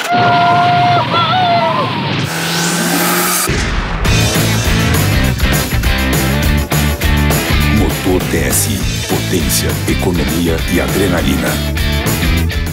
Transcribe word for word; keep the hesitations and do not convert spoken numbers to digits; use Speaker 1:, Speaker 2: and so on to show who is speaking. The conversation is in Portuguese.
Speaker 1: Motor T S I, potência, economia e adrenalina.